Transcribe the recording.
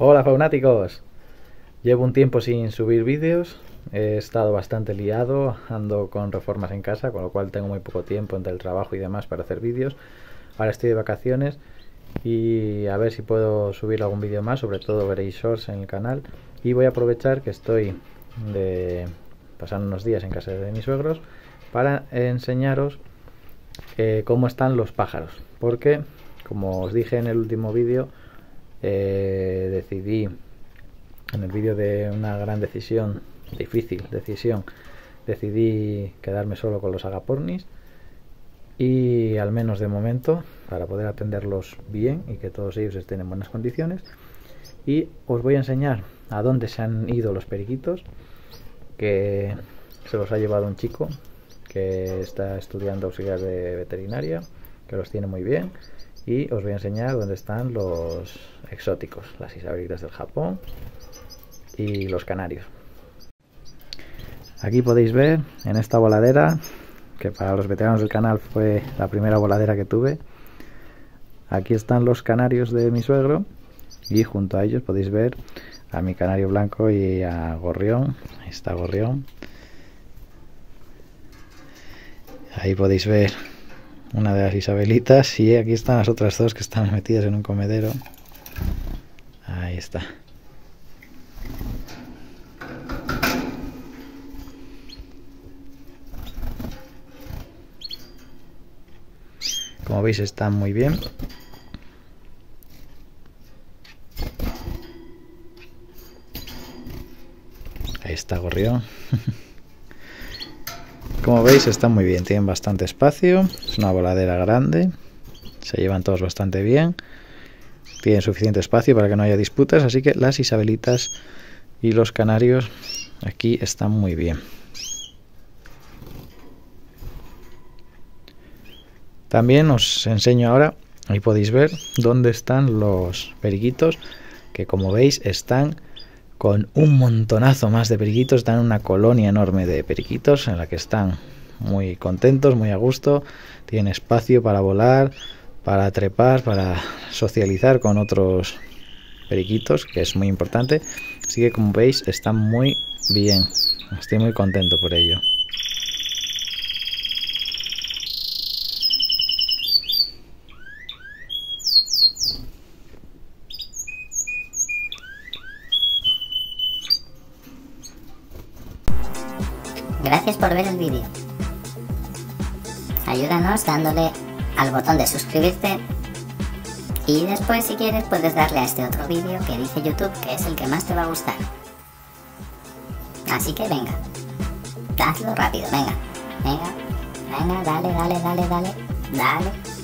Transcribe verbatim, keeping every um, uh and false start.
Hola faunáticos, llevo un tiempo sin subir vídeos, he estado bastante liado, ando con reformas en casa, con lo cual tengo muy poco tiempo entre el trabajo y demás para hacer vídeos. Ahora estoy de vacaciones y a ver si puedo subir algún vídeo más, sobre todo veréis shorts en el canal, y voy a aprovechar que estoy de pasar unos días en casa de mis suegros para enseñaros eh, cómo están los pájaros, porque como os dije en el último vídeo, eh, decidí en el vídeo de una gran decisión, difícil decisión, decidí quedarme solo con los agapornis, y al menos de momento, para poder atenderlos bien y que todos ellos estén en buenas condiciones. Y os voy a enseñar a dónde se han ido los periquitos, que se los ha llevado un chico que está estudiando auxiliar de veterinaria, que los tiene muy bien. Y os voy a enseñar dónde están los exóticos, las isabelitas del Japón y los canarios. Aquí podéis ver en esta voladera, que para los veteranos del canal fue la primera voladera que tuve. Aquí están los canarios de mi suegro y junto a ellos podéis ver a mi canario blanco y a Gorrión. Ahí está Gorrión. Ahí podéis ver una de las isabelitas y aquí están las otras dos que están metidas en un comedero. Ahí está. Como veis están muy bien. Ahí está Gorrión. Como veis están muy bien, tienen bastante espacio, es una voladera grande, se llevan todos bastante bien, tienen suficiente espacio para que no haya disputas, así que las isabelitas y los canarios aquí están muy bien. También os enseño ahora, ahí podéis ver dónde están los periquitos, que como veis están con un montonazo más de periquitos, están en una colonia enorme de periquitos en la que están muy contentos, muy a gusto, tienen espacio para volar, para trepar, para socializar con otros periquitos, que es muy importante, así que como veis están muy bien, estoy muy contento por ello. Gracias por ver el vídeo. Ayúdanos dándole al botón de suscribirte y después, si quieres, puedes darle a este otro vídeo que dice YouTube que es el que más te va a gustar. Así que venga, hazlo rápido, venga, venga, venga, dale, dale, dale, dale, dale.